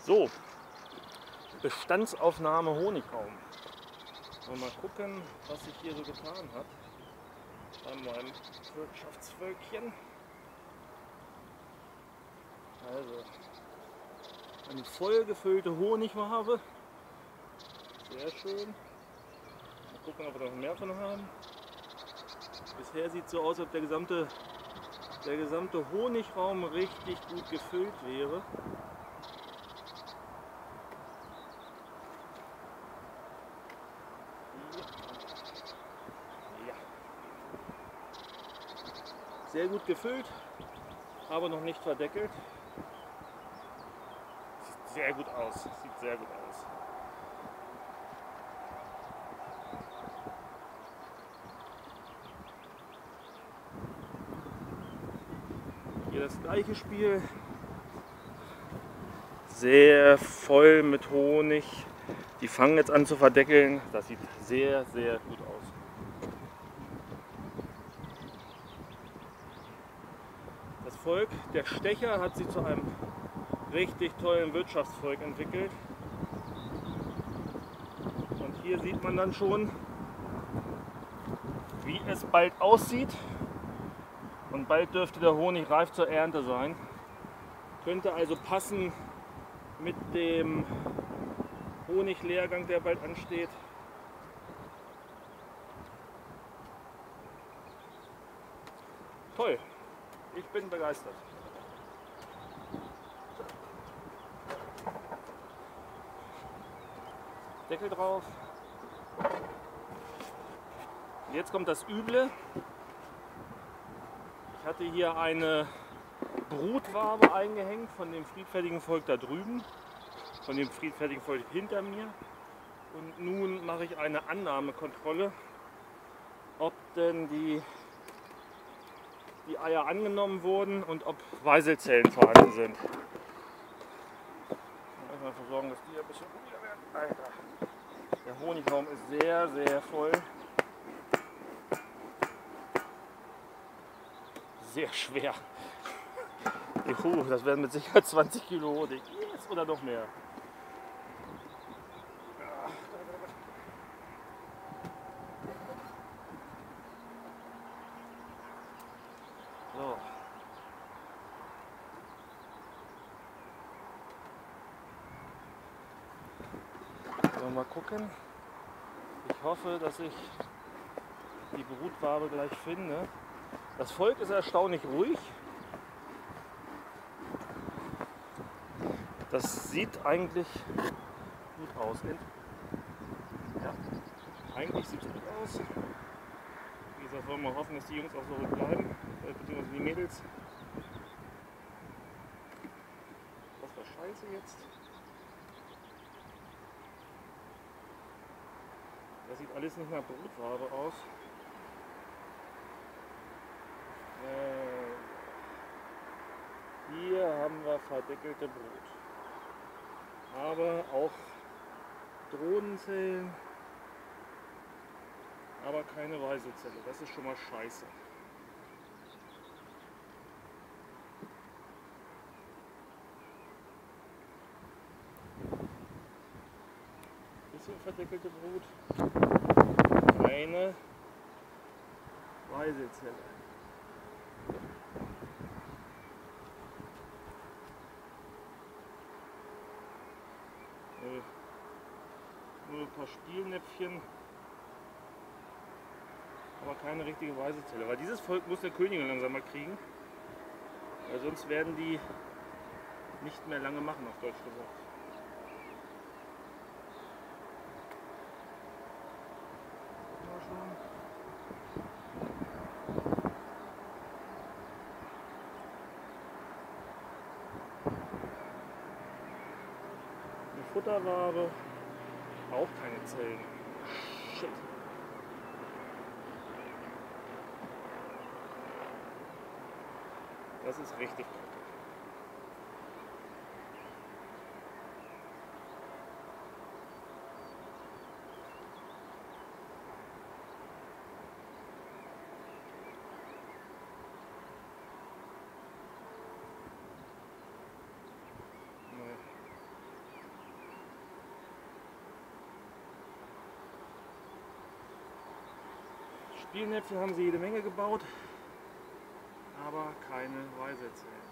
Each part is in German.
So, Bestandsaufnahme Honigraum. Mal gucken, was sich hier so getan hat bei meinem Wirtschaftsvölkchen. Also, eine voll gefüllte Honigwabe. Sehr schön. Mal gucken, ob wir noch mehr von haben. Bisher sieht es so aus, als ob der gesamte Honigraum richtig gut gefüllt wäre. Ja. Sehr gut gefüllt, aber noch nicht verdeckelt. Sieht sehr gut aus. Sieht sehr gut aus. Hier das gleiche Spiel. Sehr voll mit Honig. Die fangen jetzt an zu verdeckeln. Das sieht sehr, sehr gut aus. Das Volk der Stecher hat sich zu einem richtig tollen Wirtschaftsvolk entwickelt. Und hier sieht man dann schon, wie es bald aussieht. Und bald dürfte der Honig reif zur Ernte sein. Könnte also passen mit dem Honiglehrgang, der bald ansteht. Toll, ich bin begeistert. Deckel drauf. Jetzt kommt das Üble. Ich hatte hier eine Brutwabe eingehängt von dem friedfertigen Volk da drüben, von dem friedfertigen Volk hinter mir. Und nun mache ich eine Annahmekontrolle, ob denn die Eier angenommen wurden und ob Weiselzellen vorhanden sind. Mal versorgen, dass die hier ein bisschen ruhiger werden. Alter. Der Honigraum ist sehr, sehr voll. Sehr schwer. Das werden mit Sicherheit 20 Kilo Honig. Yes, oder noch mehr. So. Mal gucken. Ich hoffe, dass ich die Brutwabe gleich finde. Das Volk ist erstaunlich ruhig. Das sieht eigentlich gut aus. Ja, eigentlich sieht es gut aus. Wie gesagt, wollen wir hoffen, dass die Jungs auch so ruhig bleiben, beziehungsweise die Mädels. Das war scheiße jetzt. Das sieht alles nicht nach Brutwabe aus. Hier haben wir verdeckelte Brut. Aber auch Drohnenzellen, aber keine Weiselzelle. Das ist schon mal scheiße. Bisschen verdeckelte Brut, keine Weiselzelle. Nur ein paar Spielnäpfchen, aber keine richtige Weiselzelle. Weil dieses Volk muss eine Königin langsam mal kriegen, weil sonst werden die nicht mehr lange machen, auf Deutsch gesagt. Eine Futterwabe. Auch keine Zellen. Shit. Das ist richtig kacke. Spielnäpfe haben sie jede Menge gebaut, aber keine Weißerzellen.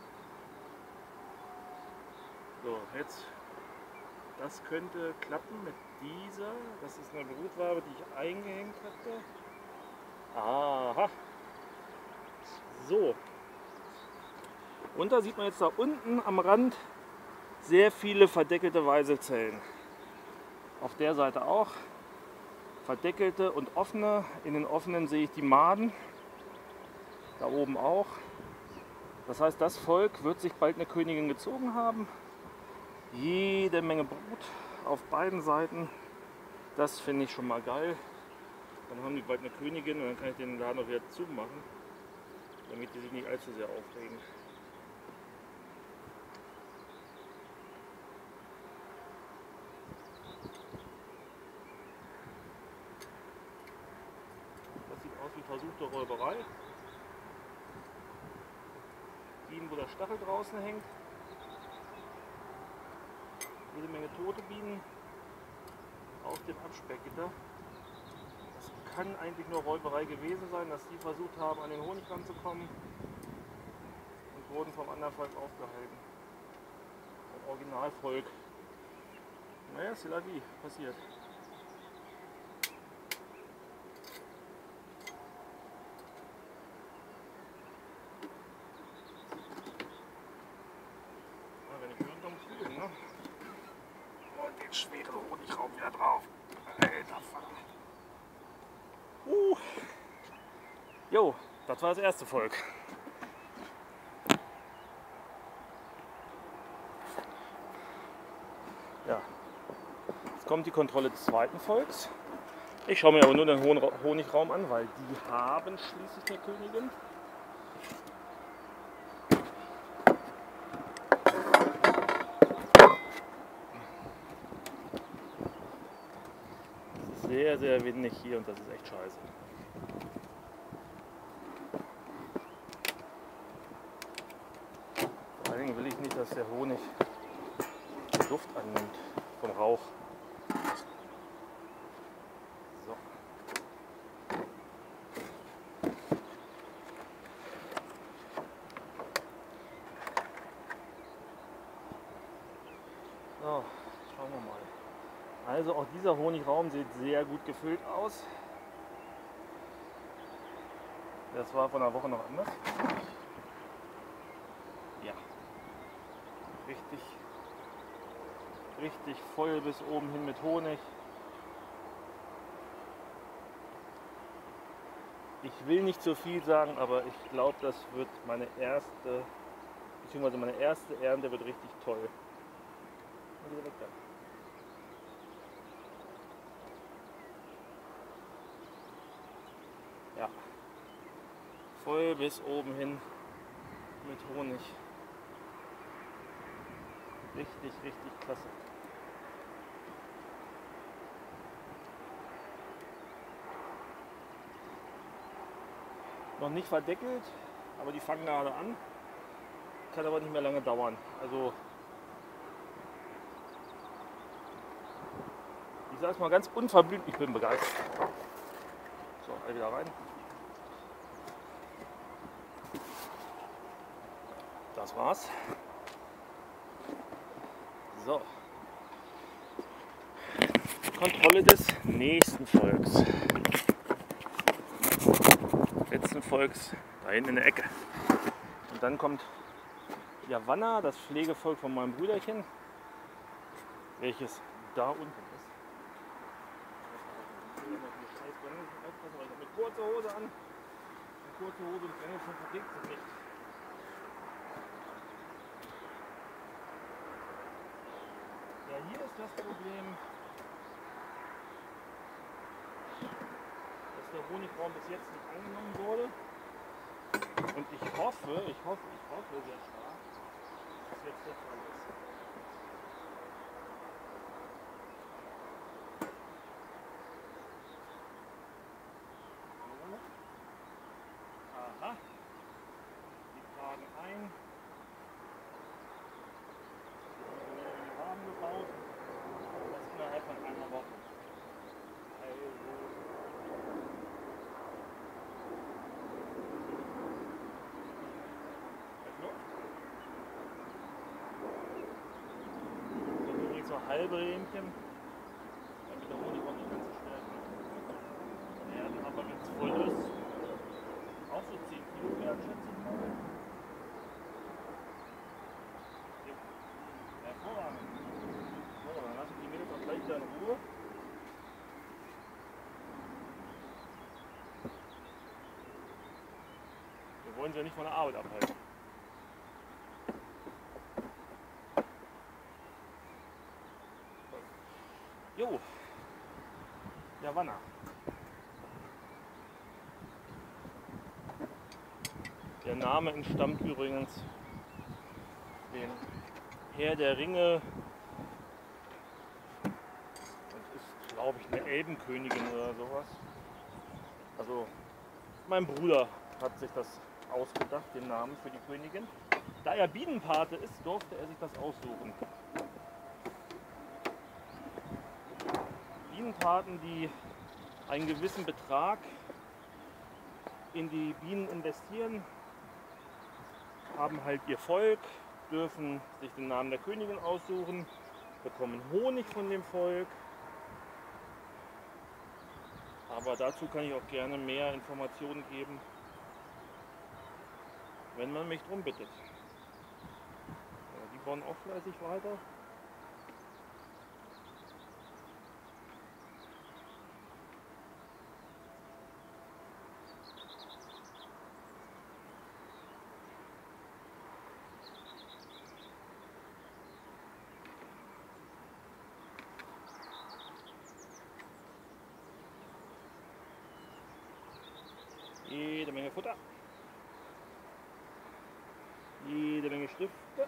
So, jetzt, das könnte klappen mit dieser. Das ist eine Brutwabe, die ich eingehängt hatte. Aha. So. Und da sieht man jetzt da unten am Rand sehr viele verdeckelte Weißelzellen. Auf der Seite auch. Verdeckelte und offene. In den offenen sehe ich die Maden. Da oben auch. Das heißt, das Volk wird sich bald eine Königin gezogen haben. Jede Menge Brut auf beiden Seiten. Das finde ich schon mal geil. Dann haben die bald eine Königin und dann kann ich den Laden auch wieder zumachen, damit die sich nicht allzu sehr aufregen. Das sieht aus wie versuchte Räuberei. Bienen, wo der Stachel draußen hängt. Jede Menge tote Bienen auf dem Absperrgitter. Das kann eigentlich nur Räuberei gewesen sein, dass die versucht haben, an den Honig ranzukommen und wurden vom anderen Volk aufgehalten. Vom Originalvolk. Naja, c'est la vie, passiert. Na, wenn ich hören kann, spielen, ne? Und den schweren Honigraum wieder drauf. Alter Vater. Jo, das war das erste Volk. Ja, jetzt kommt die Kontrolle des zweiten Volks. Ich schaue mir aber nur den Honigraum an, weil die haben schließlich eine Königin. Es ist sehr, sehr windig hier und das ist echt scheiße. Vor allen Dingen will ich nicht, dass der Honig Luft annimmt vom Rauch. So. So, schauen wir mal. Also auch dieser Honigraum sieht sehr gut gefüllt aus. Das war vor einer Woche noch anders. Ja. Richtig voll bis oben hin mit Honig. Ich will nicht zu viel sagen, aber ich glaube, das wird meine erste Ernte wird richtig toll. Ja, voll bis oben hin mit Honig. Richtig klasse. Noch nicht verdeckelt, aber die fangen gerade an. Kann aber nicht mehr lange dauern. Also ich sage es mal ganz unverblümt, ich bin begeistert. So, all wieder rein. Das war's. So. Kontrolle des nächsten Volks. Letzten Volks da hinten in der Ecke. Und dann kommt Javanna, das Pflegevolk von meinem Brüderchen, welches da unten ist. Ich habe mit kurzer Hose an. Und kurze Hose und Brennnessel verträgt sich nicht. Ja, hier ist das Problem, dass der Honigraum bis jetzt nicht angenommen wurde. Und ich hoffe sehr stark, dass jetzt der Fall ist. Aha, die tragen ein. Die haben gebaut. Das innerhalb von einer Woche. Also halbe Rähmchen. Damit der Honig auch nicht ganz so schnell werden. Aber wenn es voll ist, auch so 10 Kilo werden, schätze ich mal. Ja. Hervorragend. So, dann lasse ich die Mädels auch gleich wieder in Ruhe. Wir wollen sie ja nicht von der Arbeit abhalten. Jo, Javanna. Der Name entstammt übrigens dem Herr der Ringe und ist, glaube ich, eine Elbenkönigin oder sowas. Also mein Bruder hat sich das ausgedacht, den Namen für die Königin. Da er Bienenpate ist, durfte er sich das aussuchen. Bienenpaten, die einen gewissen Betrag in die Bienen investieren, haben halt ihr Volk, dürfen sich den Namen der Königin aussuchen, bekommen Honig von dem Volk. Aber dazu kann ich auch gerne mehr Informationen geben, wenn man mich drum bittet. Die bauen auch fleißig weiter. Jede Menge Futter, jede Menge Stifte.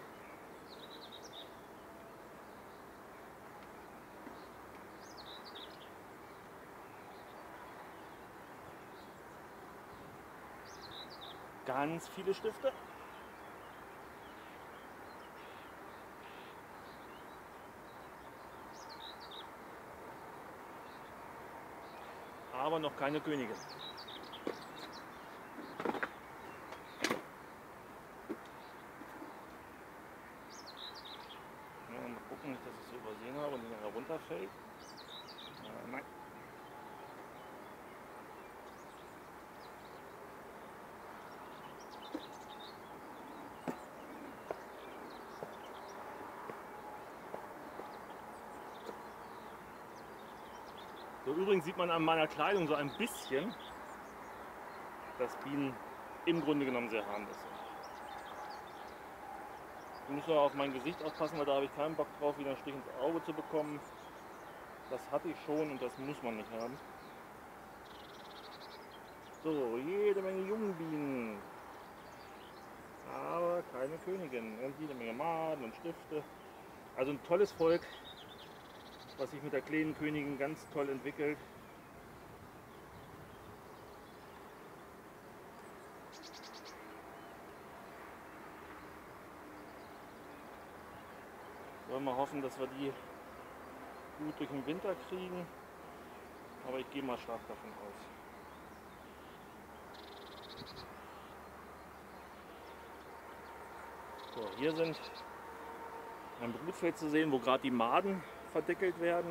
Ganz viele Stifte. Aber noch keine Königin. Mal gucken, nicht, dass ich es übersehen habe und nicht herunterfällt. Nein. So, übrigens sieht man an meiner Kleidung so ein bisschen, dass Bienen im Grunde genommen sehr harmlos sind. Ich muss nur auf mein Gesicht aufpassen, weil da habe ich keinen Bock drauf, wieder einen Stich ins Auge zu bekommen. Das hatte ich schon und das muss man nicht haben. So, jede Menge Jungbienen. Aber keine Königin. Und jede Menge Maden und Stifte. Also ein tolles Volk, was sich mit der kleinen Königin ganz toll entwickelt. Wollen wir hoffen, dass wir die gut durch den Winter kriegen. Aber ich gehe mal stark davon aus. So, hier sind ein Brutfeld zu sehen, wo gerade die Maden verdeckelt werden.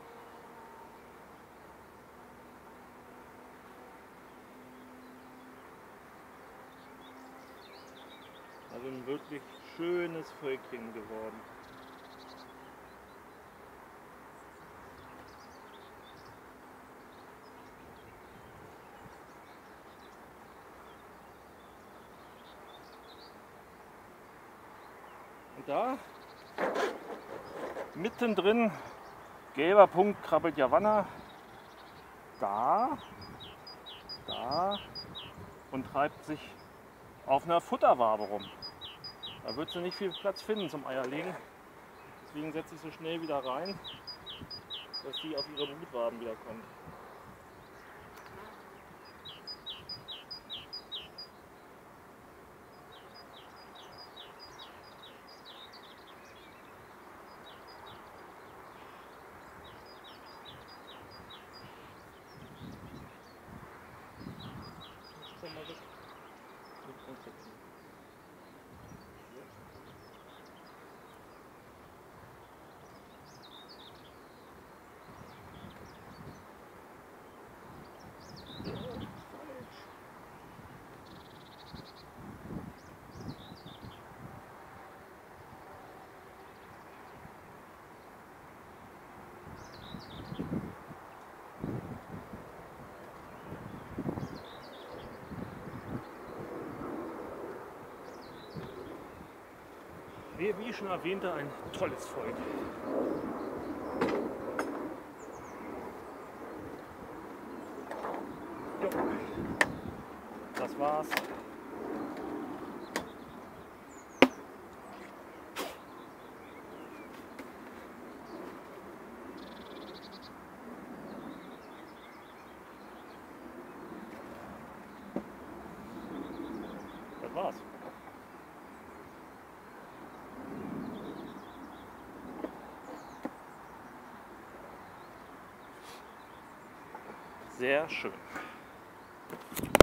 Also ein wirklich schönes Völkchen geworden. Und da, mittendrin, gelber Punkt, krabbelt Javanna. Da und treibt sich auf einer Futterwabe rum. Da wird sie nicht viel Platz finden zum Eierlegen. Deswegen setze ich so schnell wieder rein, dass sie auf ihre Brutwaben wieder kommt. Wie ich schon erwähnte, ein tolles Volk. Jo. Das war's. Das war's. Sehr schön.